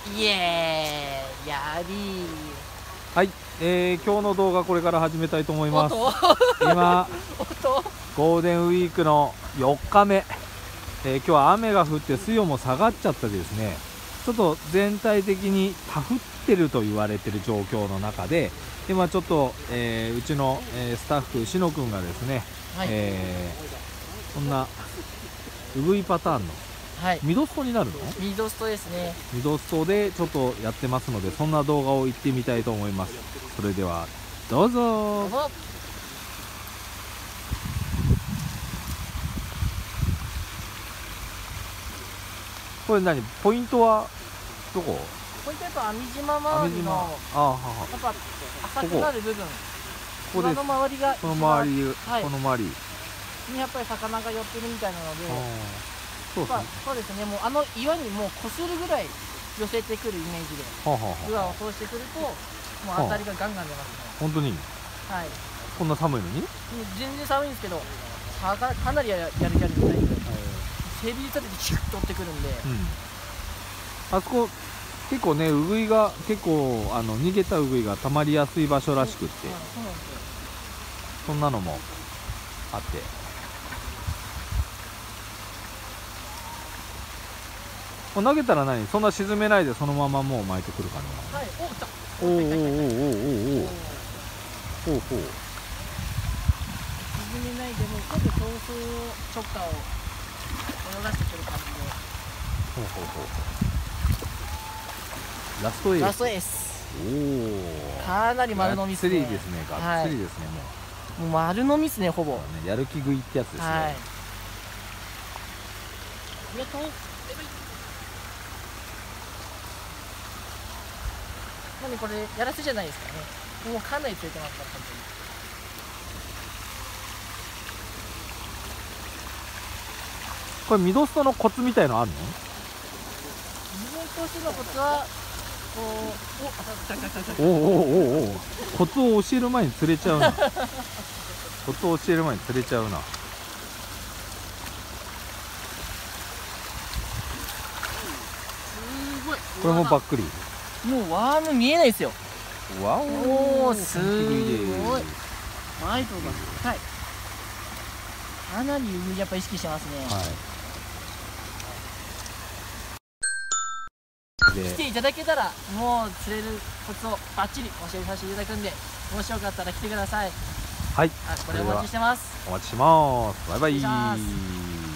イエーイ、やりー。 はい、今日の動画これから始めたいと思います。 音今音ゴールデンウィークの4日目、今日は雨が降って水温も下がっちゃってですね、ちょっと全体的にタフってると言われてる状況の中で、今ちょっと、うちの、スタッフしのくんがですね、 はい、 こんなウグイパターンのはい、 ミドストになるのミドストですね。 ミドストでちょっとやってますので、そんな動画を行ってみたいと思います。それではどうぞ。これ何ポイントはどこ？ こういったやっぱ網島周りのああ、はは。 やっぱ浅くなる部分、 ここです。 岩の周りがこの周り、 はい、 この周りにやっぱり魚が寄ってるみたいなので、 そうですね。 そうですね、もう岩にもうこするぐらい寄せてくるイメージで岩を通してくると、もう当たりがガンガン出ますね。 本当に？ はい。 こんな寒いのに？ 全然寒いんですけど、かなりやる気あるみたいで、背びれ立ててキュッと追ってくるんで、 あそこ結構ね、ウグイが結構逃げたウグイがたまりやすい場所らしくって、 そうなんですよ。 そんなのもあって、もう投げたら何？そんな沈めないでそのままもう巻いてくる感じ？ はい。お、来た。 おおおおおおおおほうほう。 沈めないでもちょっと競争直下を泳がしてくる感じで。 ほうほうほう。ラストエース。 ラストエース。 おお。 かなり丸飲みっすね。 がっつりですね。がっつりですね。 もう丸飲みっすね、ほぼ。 やる気食いってやつですね。 はい。やっと。何これやらせじゃないですかね。もうかなりついてますから、本当に。 これミドストのコツみたいのあるの？ ミドストのコツはこう、 おおおおお、コツを教える前に釣れちゃうな。コツを教える前に釣れちゃうな。 すごい。 これもばっくり。 もうワーム見えないですよ。 わおお、すごい。 マイトが深い。かなりやっぱ意識してますね。 はい。 来ていただけたらもう釣れるコツをバッチリ教えさせていただくんで、もしよかったら来てください。 はい。 これお待ちしてます。 お待ちします。バイバイ。 お願いします。